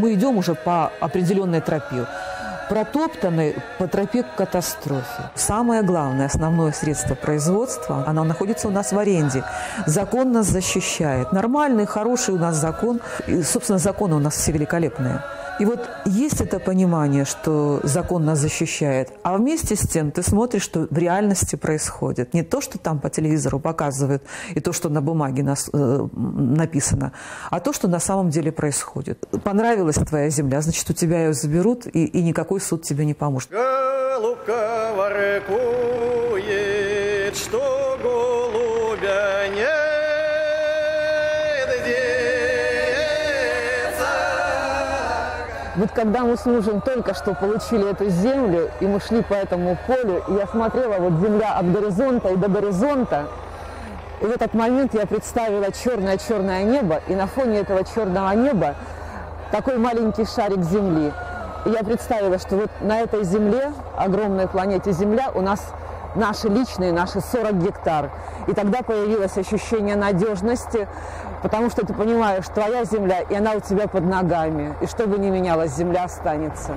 мы идем уже по определенной тропе, протоптанной по тропе к катастрофе. Самое главное, основное средство производства, оно находится у нас в аренде. Закон нас защищает. Нормальный, хороший у нас закон. И, собственно, законы у нас все великолепные. И вот есть это понимание, что закон нас защищает, а вместе с тем ты смотришь, что в реальности происходит. Не то, что там по телевизору показывают, и то, что на бумаге написано, а то, что на самом деле происходит. Понравилась твоя земля, значит, у тебя ее заберут, и никакой суд тебе не поможет. Голубка воркует, что голубя нет. Вот когда мы с мужем только что получили эту землю, и мы шли по этому полю, и я смотрела, вот земля от горизонта и до горизонта, и в этот момент я представила черное-черное небо, и на фоне этого черного неба такой маленький шарик земли. И я представила, что вот на этой земле, огромной планете Земля, у нас наши личные, наши 40 гектар. И тогда появилось ощущение надежности, потому что ты понимаешь, твоя земля, и она у тебя под ногами. И что бы ни менялось, земля останется.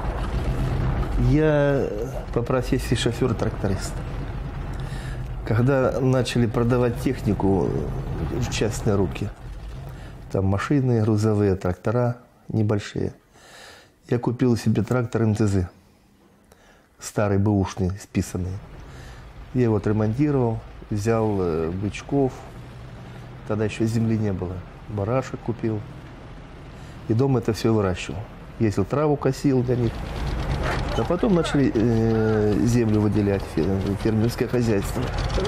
Я по профессии шофер-тракторист. Когда начали продавать технику в частные руки, там машины, грузовые, трактора небольшие, я купил себе трактор МТЗ, старый, бэушный, списанный. Я его отремонтировал, взял бычков, тогда еще земли не было, барашек купил. И дома это все выращивал. Ездил, траву косил для них. А потом начали землю выделять, фермерское хозяйство.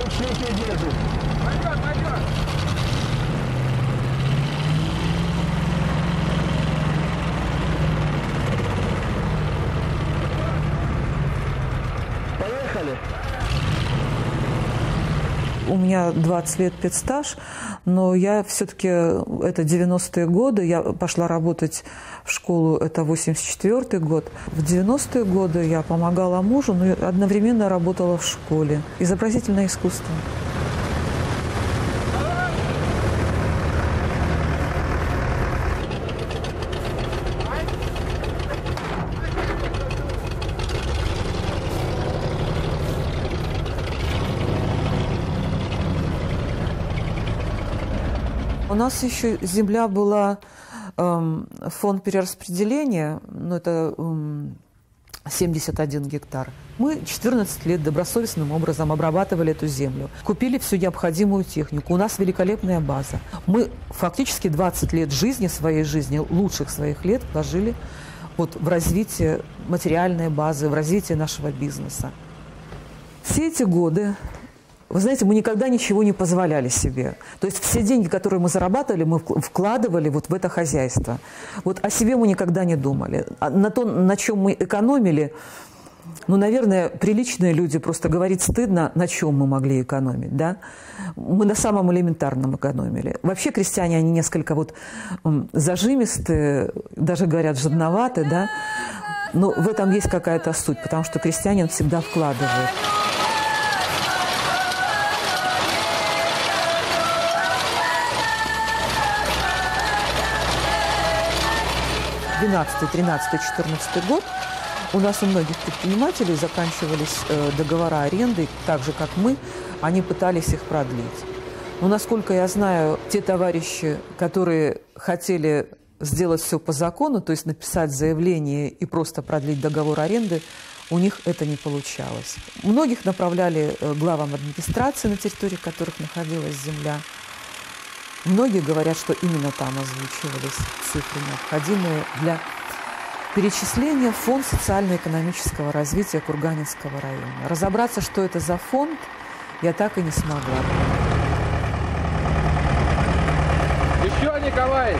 Поехали! У меня 20 лет педстаж, но я все-таки, это 90-е годы, я пошла работать в школу, это 84-й год. В 90-е годы я помогала мужу, но одновременно работала в школе. Изобразительное искусство. У нас еще земля была фонд перераспределения, ну, это 71 гектар. Мы 14 лет добросовестным образом обрабатывали эту землю, купили всю необходимую технику. У нас великолепная база. Мы фактически 20 лет жизни, своей жизни, лучших своих лет вложили вот в развитие материальной базы, в развитие нашего бизнеса. Все эти годы, вы знаете, мы никогда ничего не позволяли себе. То есть все деньги, которые мы зарабатывали, мы вкладывали вот в это хозяйство. Вот о себе мы никогда не думали. А на то, на чем мы экономили, ну, наверное, приличные люди, просто говорить стыдно, на чем мы могли экономить, да? Мы на самом элементарном экономили. Вообще крестьяне, они несколько вот зажимистые, даже говорят жадноваты, да? Но в этом есть какая-то суть, потому что крестьянин всегда вкладывает. 12, 13, 14 год у нас у многих предпринимателей заканчивались договора аренды, так же, как мы, они пытались их продлить. Но, насколько я знаю, те товарищи, которые хотели сделать все по закону, то есть написать заявление и просто продлить договор аренды, у них это не получалось. Многих направляли главам администрации, на территории которых находилась земля. Многие говорят, что именно там озвучивались цифры, необходимые для перечисления в Фонд социально-экономического развития Курганинского района. Разобраться, что это за фонд, я так и не смогла. Еще, Николай!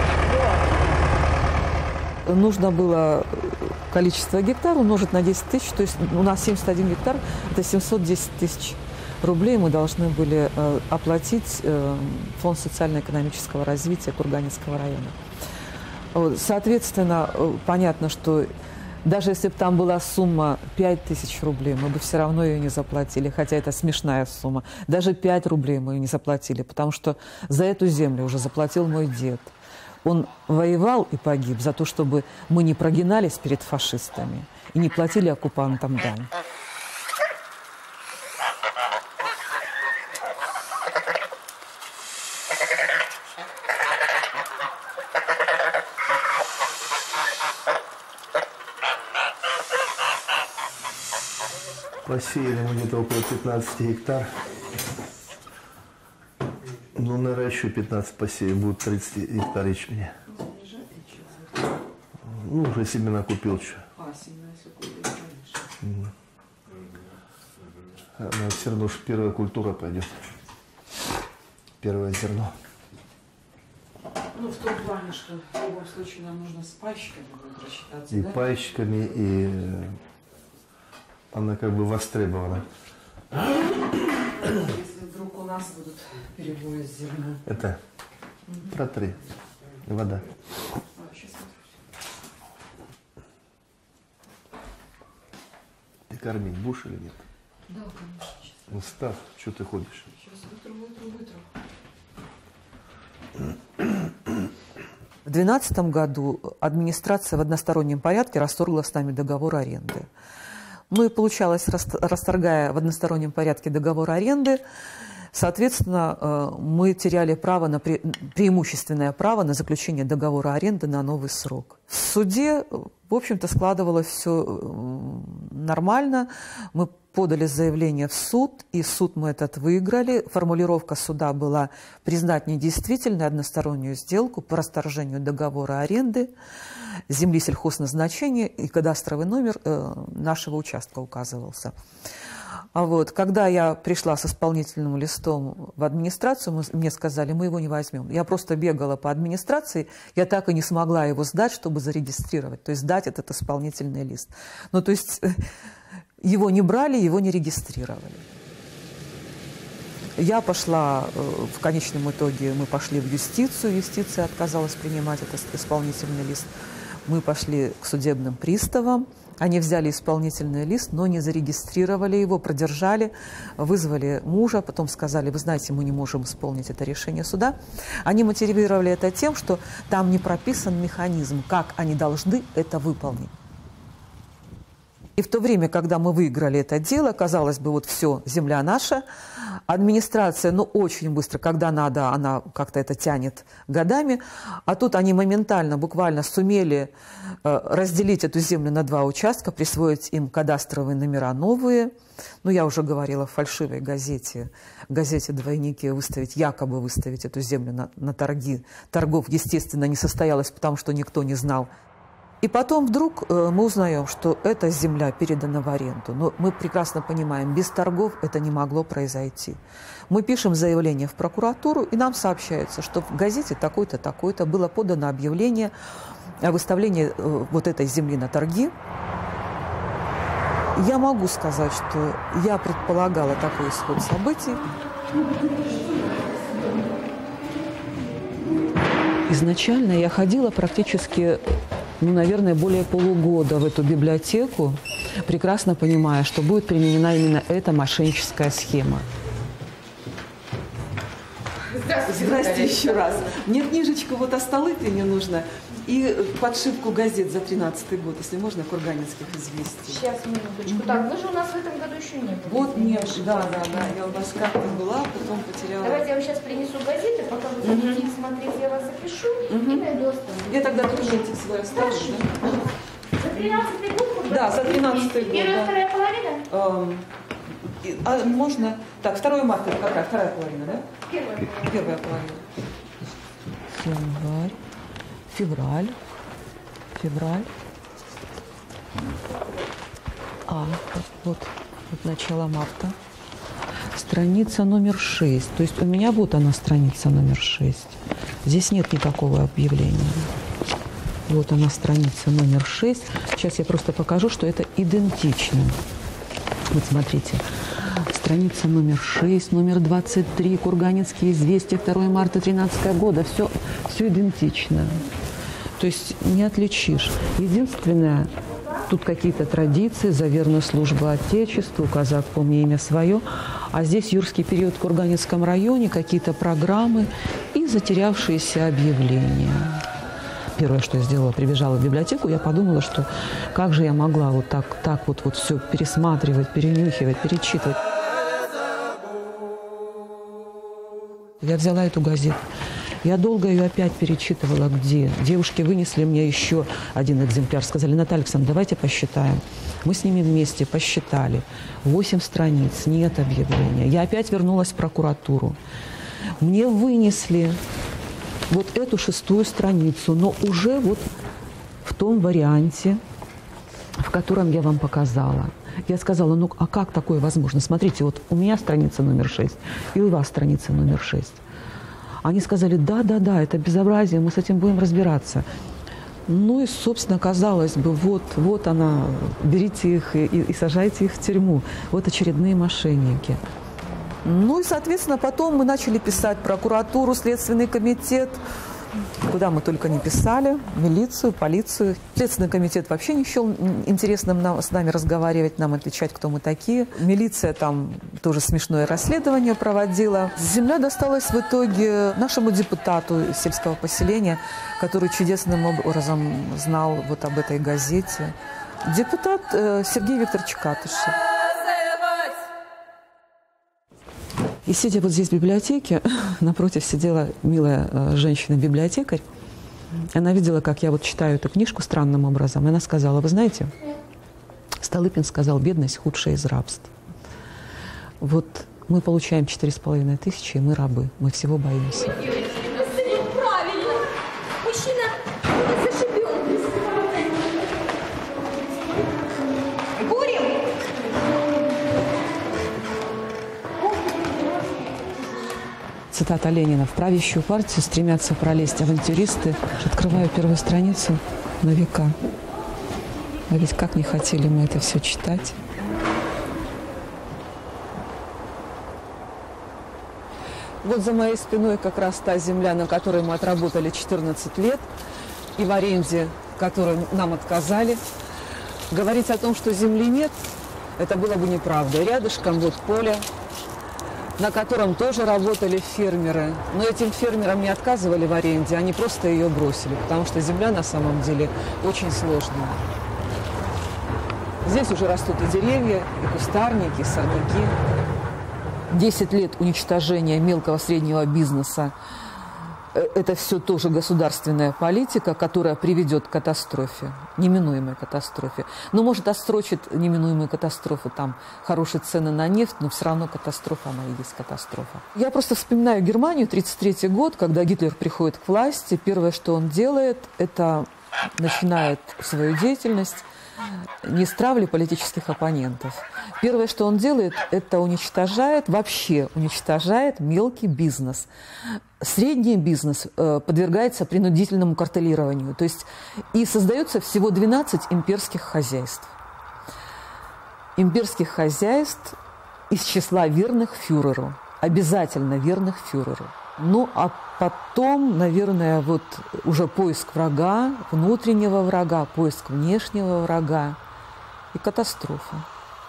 Нужно было количество гектар умножить на 10 тысяч, то есть у нас 71 гектар, это 710 тысяч рублей мы должны были оплатить Фонд социально-экономического развития Курганинского района. Соответственно, понятно, что даже если бы там была сумма 5000 рублей, мы бы все равно ее не заплатили, хотя это смешная сумма. Даже 5 рублей мы ее не заплатили, потому что за эту землю уже заплатил мой дед. Он воевал и погиб за то, чтобы мы не прогинались перед фашистами и не платили оккупантам дань. Посеяли мы где-то около 15 гектар. Ну, наверное, еще 15 посеяли, будет 30 гектар ячменя. Ну, уже семена купил что. Семена если купил, конечно. Но все равно уж первая культура пойдет. Первое зерно. Ну, в том плане, что в любом случае нам нужно с пайщиками будет рассчитаться, И да? пайщиками, и она как бы востребована. Если вдруг у нас будут перебои с зерном. Это протри. Вода. Сейчас Ты кормить будешь или нет? да, конечно. Сейчас, Ну, ставь, что ты ходишь? сейчас вытру. В 2012 году администрация в одностороннем порядке расторгла с нами договор аренды. Ну и получалось, расторгая в одностороннем порядке договор аренды, соответственно, мы теряли право на преимущественное право на заключение договора аренды на новый срок. В суде, в общем-то, складывалось все нормально. Мы подали заявление в суд, и суд мы этот выиграли. Формулировка суда была признать недействительной одностороннюю сделку по расторжению договора аренды земли сельхозназначения, и кадастровый номер нашего участка указывался. А вот, когда я пришла с исполнительным листом в администрацию, мне сказали, мы его не возьмем. Я просто бегала по администрации, я так и не смогла его сдать, чтобы зарегистрировать, то есть сдать этот исполнительный лист. Ну, то есть его не брали, его не регистрировали. Я пошла, в конечном итоге мы пошли в юстицию, юстиция отказалась принимать этот исполнительный лист. Мы пошли к судебным приставам, они взяли исполнительный лист, но не зарегистрировали его, продержали, вызвали мужа, потом сказали, вы знаете, мы не можем исполнить это решение суда. Они мотивировали это тем, что там не прописан механизм, как они должны это выполнить. И в то время, когда мы выиграли это дело, казалось бы, вот все, земля наша, администрация, ну, очень быстро, когда надо, она как-то это тянет годами, а тут они моментально, буквально сумели разделить эту землю на два участка, присвоить им кадастровые номера новые. Ну, я уже говорила в фальшивой газете «Двойники» якобы выставить эту землю на торги. Торгов, естественно, не состоялось, потому что никто не знал. И потом вдруг мы узнаем, что эта земля передана в аренду. Но мы прекрасно понимаем, без торгов это не могло произойти. Мы пишем заявление в прокуратуру, и нам сообщается, что в газете такой-то, такой-то было подано объявление о выставлении вот этой земли на торги. Я могу сказать, что я предполагала такой исход событий. Изначально я ходила практически, ну, наверное, более полугода в эту библиотеку, прекрасно понимая, что будет применена именно эта мошенническая схема. Здравствуйте еще раз. Мне книжечку вот о Столыпине не нужно и подшивку газет за 13-й год, если можно, Курганинских известий. Сейчас, минуточку. Так, вы же у нас в этом году еще не были. Вот нет, да, я у вас как-то была, потом потеряла. Давайте я вам сейчас принесу газеты, пока вы будете их смотреть, я вас запишу и найду остальные. Я тогда тоже эти свои оставлю, да? За 13-й год? Да, за 13-й год. Первая, да. вторая половина? А можно... Так, 2 марта это какая? Вторая половина, да? Первая. Первая половина. Январь, февраль. Вот начало марта. Страница номер 6. То есть у меня вот она, страница номер 6. Здесь нет никакого объявления. Вот она, страница номер 6. Сейчас я просто покажу, что это идентично. Вот смотрите. Страница номер 6, номер 23, Курганинские известия, 2 марта 2013 года. Все идентично. То есть не отличишь. Единственное, тут какие-то традиции, за верную службу Отечеству, казак, помни имя свое. А здесь юрский период в Курганинском районе, какие-то программы и затерявшиеся объявления. Первое, что я сделала, прибежала в библиотеку, я подумала, что как же я могла вот так вот все пересматривать, перенюхивать, перечитывать. Я взяла эту газету. Я долго ее опять перечитывала, где. Девушки вынесли мне еще один экземпляр. Сказали: Наталья Александровна, давайте посчитаем. Мы с ними вместе посчитали. 8 страниц, нет объявления. Я опять вернулась в прокуратуру. Мне вынесли вот эту 6-ю страницу, но уже вот в том варианте, в котором я вам показала. Я сказала: ну а как такое возможно? Смотрите, вот у меня страница номер 6, и у вас страница номер 6. Они сказали: да, это безобразие, мы с этим будем разбираться. Ну и, собственно, казалось бы, вот она, берите их и сажайте их в тюрьму. Вот очередные мошенники. Ну и, соответственно, потом мы начали писать прокуратуру, Следственный комитет, куда мы только не писали, милицию, полицию. Следственный комитет вообще не счел интересным с нами разговаривать, нам отвечать, кто мы такие. Милиция там тоже смешное расследование проводила. Земля досталась в итоге нашему депутату сельского поселения, который чудесным образом знал вот об этой газете. Депутат Сергей Викторович Катышев. И сидя вот здесь в библиотеке, напротив сидела милая женщина-библиотекарь. Она видела, как я вот читаю эту книжку странным образом. И она сказала: вы знаете, Столыпин сказал: бедность худшая из рабств. Вот мы получаем 4500, и мы рабы, мы всего боимся. Правильно. Мужчина будет зашибен. Курим. Цитата Ленина. В правящую партию стремятся пролезть авантюристы. Открываю первую страницу на века. А ведь как не хотели мы это все читать. Вот за моей спиной как раз та земля, на которой мы отработали 14 лет, и в аренде, которую нам отказали. Говорить о том, что земли нет, это было бы неправда. Рядышком вот поле, на котором тоже работали фермеры. Но этим фермерам не отказывали в аренде, они просто ее бросили, потому что земля на самом деле очень сложная. Здесь уже растут и деревья, и кустарники, и сорняки. 10 лет уничтожения мелкого среднего бизнеса – это все тоже государственная политика, которая приведет к катастрофе, неминуемой катастрофе. Но может отсрочить неминуемую катастрофу, там хорошие цены на нефть, но все равно катастрофа, она и есть катастрофа. Я просто вспоминаю Германию, 1933 год, когда Гитлер приходит к власти. Первое, что он делает, это начинает свою деятельность не с травли политических оппонентов. Первое, что он делает, это вообще уничтожает мелкий бизнес. Средний бизнес подвергается принудительному картелированию. То есть и создается всего 12 имперских хозяйств. Имперских хозяйств из числа верных фюреру. Обязательно верных фюреру. Ну, а потом, наверное, вот уже поиск врага, внутреннего врага, поиск внешнего врага и катастрофа.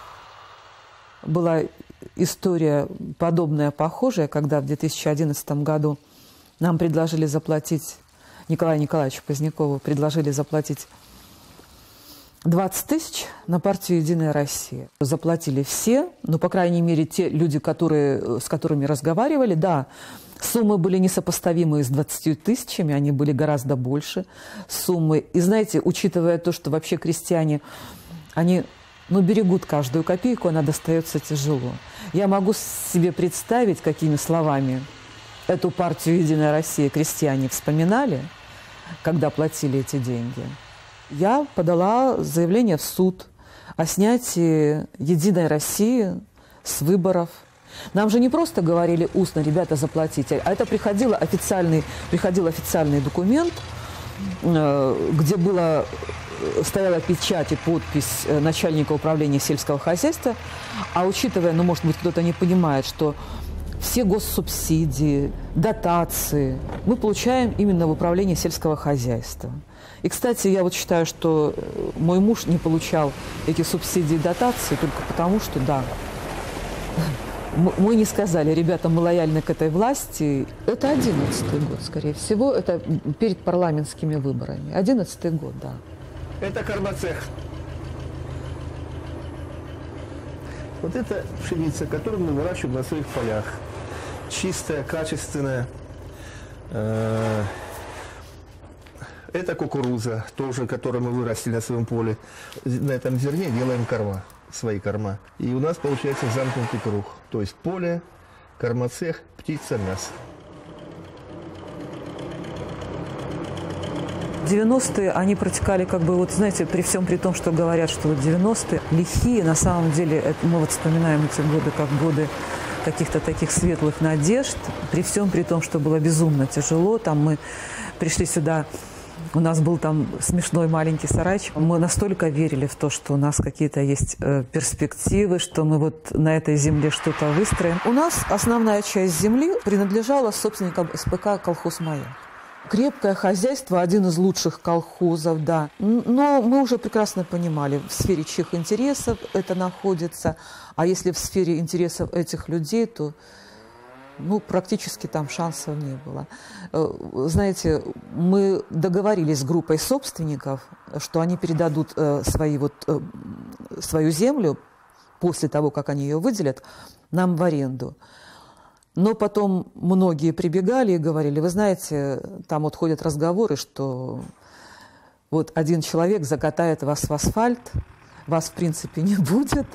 Была история подобная, похожая, когда в 2011 году нам предложили заплатить, Николаю Николаевичу Позднякову предложили заплатить 20 000 на партию «Единая Россия». Заплатили все, ну, по крайней мере, те люди, с которыми разговаривали, да, суммы были несопоставимые с 20 000, они были гораздо больше суммы. И знаете, учитывая то, что вообще крестьяне, они, берегут каждую копейку, она достается тяжело. Я могу себе представить, какими словами эту партию «Единая Россия» крестьяне вспоминали, когда платили эти деньги. Я подала заявление в суд о снятии «Единой России» с выборов. Нам же не просто говорили устно: ребята, заплатите, а это приходил официальный документ, где стояла печать и подпись начальника управления сельского хозяйства. А учитывая, может быть, кто-то не понимает, что все госсубсидии, дотации мы получаем именно в управлении сельского хозяйства. И, кстати, я вот считаю, что мой муж не получал эти субсидии и дотации только потому, что, да, Мы не сказали, ребята, мы лояльны к этой власти. Это 11-й год, скорее всего. Это перед парламентскими выборами. 11-й год, да. Это кармацех. Вот это пшеница, которую мы выращиваем на своих полях. Чистая, качественная. Это кукуруза, тоже, которую мы вырастили на своем поле. На этом зерне делаем корма, свои корма. И у нас получается замкнутый круг. То есть поле, кормоцех, птица, мясо. 90-е, они протекали как бы, вот знаете, при всем при том, что говорят, что вот 90-е лихие, на самом деле, мы вот вспоминаем эти годы как годы каких-то таких светлых надежд, при всем при том, что было безумно тяжело. Там мы пришли сюда, у нас был там смешной маленький сарайчик. Мы настолько верили в то, что у нас какие-то есть перспективы, что мы вот на этой земле что-то выстроим. У нас основная часть земли принадлежала собственникам СПК «Колхоз Маяк». Крепкое хозяйство, один из лучших колхозов, да. Но мы уже прекрасно понимали, в сфере чьих интересов это находится. А если в сфере интересов этих людей, то практически там шансов не было. Знаете, мы договорились с группой собственников, что они передадут свою землю после того, как они ее выделят, нам в аренду. Но потом многие прибегали и говорили, вы знаете, там вот ходят разговоры, что вот один человек закатает вас в асфальт, вас в принципе не будет.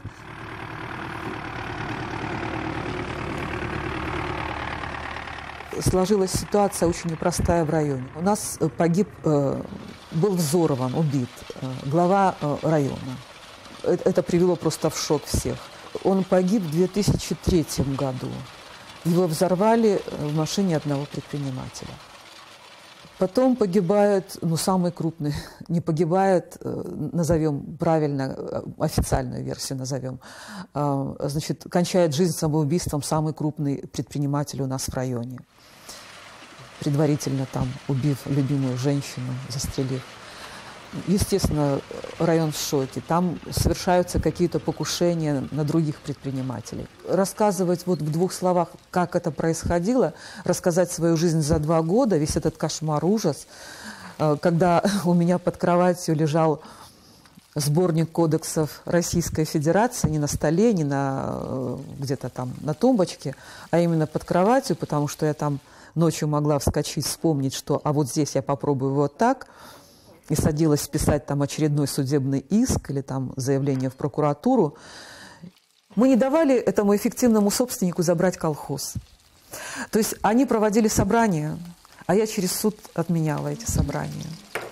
Сложилась ситуация очень непростая в районе. У нас погиб, был взорван, убит глава района. Это привело просто в шок всех. Он погиб в 2003 году. Его взорвали в машине одного предпринимателя. Потом погибает, самый крупный, не погибает, назовем правильно, официальную версию назовем, значит, кончает жизнь самоубийством самый крупный предприниматель у нас в районе. Предварительно там убив любимую женщину, застрелив. Естественно, район в шоке. Там совершаются какие-то покушения на других предпринимателей. Рассказывать вот в 2 словах, как это происходило, рассказать свою жизнь за 2 года, весь этот кошмар, ужас, когда у меня под кроватью лежал сборник кодексов Российской Федерации, не на столе, не на где-то там на тумбочке, а именно под кроватью, потому что я там ночью могла вскочить, вспомнить, что а вот здесь я попробую вот так, и садилась писать там очередной судебный иск или там заявление в прокуратуру. Мы не давали этому эффективному собственнику забрать колхоз. То есть они проводили собрания, а я через суд отменяла эти собрания.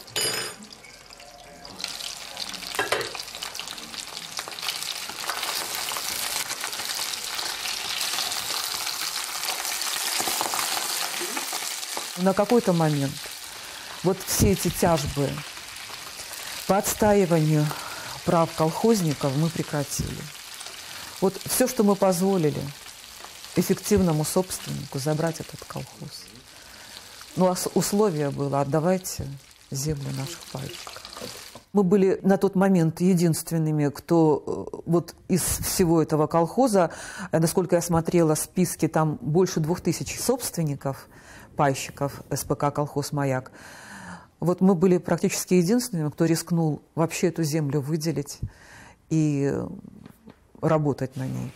На какой-то момент вот все эти тяжбы по отстаиванию прав колхозников мы прекратили. Вот все, что мы позволили эффективному собственнику забрать этот колхоз. А условие было: отдавайте землю наших пайщиков. Мы были на тот момент единственными, кто вот из всего этого колхоза, насколько я смотрела списки, там больше 2000 собственников, пайщиков СПК «Колхоз Маяк». Вот мы были практически единственными, кто рискнул вообще эту землю выделить и работать на ней.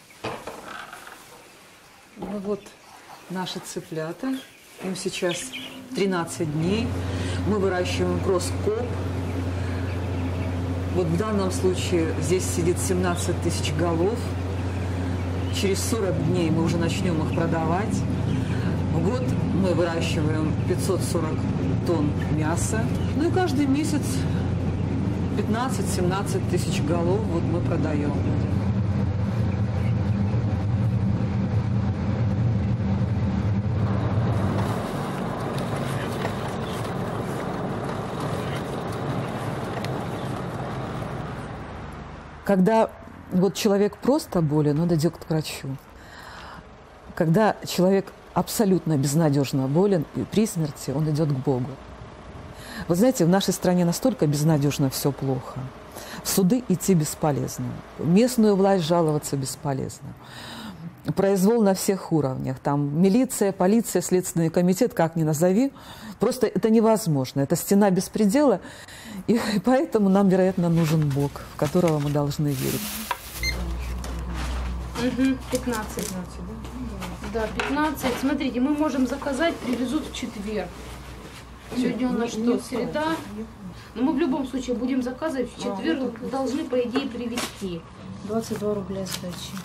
Вот наши цыплята. Им сейчас 13 дней. Мы выращиваем кросс-коп. Вот в данном случае здесь сидит 17 тысяч голов. Через 40 дней мы уже начнем их продавать. В год мы выращиваем 540 тонн мяса. И каждый месяц 15-17 тысяч голов вот мы продаем. Когда вот человек просто болен, он идет к врачу. Когда человек абсолютно безнадежно болен и при смерти, он идет к Богу. Вы знаете, в нашей стране настолько безнадежно все плохо. В суды идти бесполезно. Местную власть жаловаться бесполезно. произвол на всех уровнях. Там милиция, полиция, Следственный комитет, как ни назови. Просто это невозможно. Это стена беспредела. И поэтому нам, вероятно, нужен Бог, в которого мы должны верить. 15. Да, 15. Смотрите, мы можем заказать, привезут в четверг. Сегодня у нас что, среда? Но мы в любом случае будем заказывать в четверг. Должны, по идее, привезти. 22 рубля сдачи.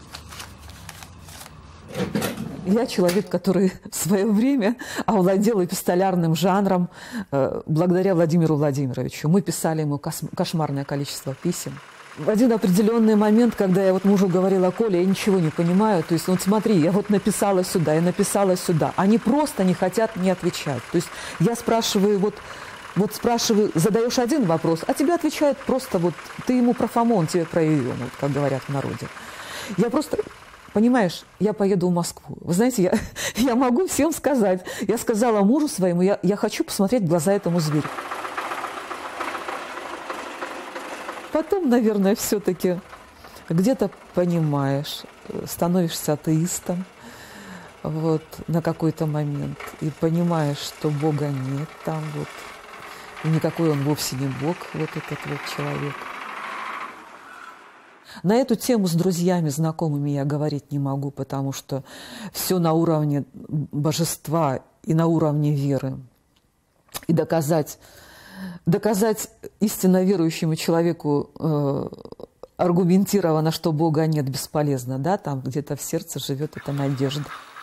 Я человек, который в свое время овладел эпистолярным жанром благодаря Владимиру Владимировичу. Мы писали ему кошмарное количество писем. В один определенный момент, когда я вот мужу говорила: Коля, я ничего не понимаю, то есть вот смотри, я вот написала сюда, я написала сюда. Они просто не хотят мне отвечать. То есть я спрашиваю, вот спрашиваю, задаешь один вопрос, а тебе отвечают просто вот, ты ему про Фому, он тебе про Илью, вот, как говорят в народе. Я просто... Понимаешь, я поеду в Москву. Вы знаете, я могу всем сказать. Я сказала мужу своему, я хочу посмотреть в глаза этому зверю. Потом, наверное, все-таки где-то понимаешь, становишься атеистом вот, на какой-то момент и понимаешь, что Бога нет там вот. И никакой он вовсе не Бог, вот этот вот человек. На эту тему с друзьями, знакомыми я говорить не могу, потому что все на уровне божества и на уровне веры. И доказать истинно верующему человеку аргументированно, что Бога нет, бесполезно. Да? Там где-то в сердце живет эта надежда.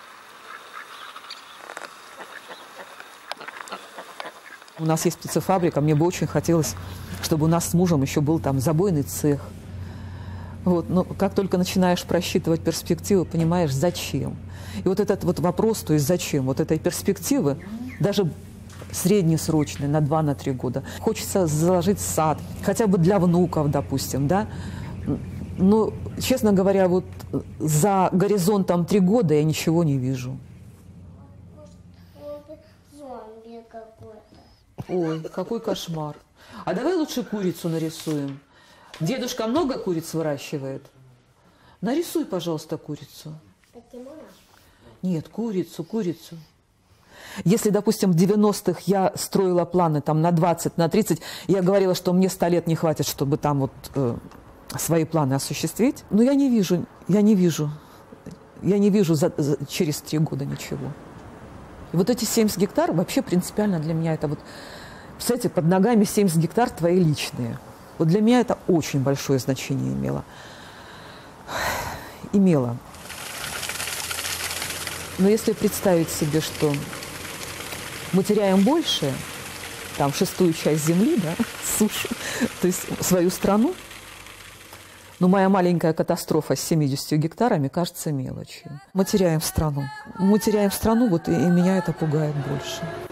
У нас есть птицефабрика, мне бы очень хотелось, чтобы у нас с мужем еще был там забойный цех. Вот, но как только начинаешь просчитывать перспективы, понимаешь, зачем. И вот этот вот вопрос, то есть зачем, вот этой перспективы, даже среднесрочной, на 2-3 года. Хочется заложить сад, хотя бы для внуков, допустим, да. Но, честно говоря, вот за горизонтом 3 года я ничего не вижу. Зомби какой-то. Ой, какой кошмар. А давай лучше курицу нарисуем. Дедушка много куриц выращивает? Нарисуй, пожалуйста, курицу. Покемона? Нет, курицу. Если, допустим, в 90-х я строила планы там, на 20, на 30, я говорила, что мне 100 лет не хватит, чтобы там вот свои планы осуществить, но я не вижу через 3 года ничего. И вот эти 70 гектар вообще принципиально для меня это вот, представляете, под ногами 70 гектар твои личные. Вот для меня это очень большое значение имело. Но если представить себе, что мы теряем больше, там, 6-ю часть земли, да, сушу, то есть свою страну, но моя маленькая катастрофа с 70 гектарами кажется мелочью. Мы теряем страну, вот, и меня это пугает больше.